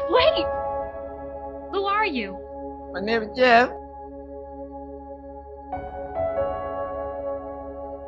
Wait! Who are you? My name is Jeff.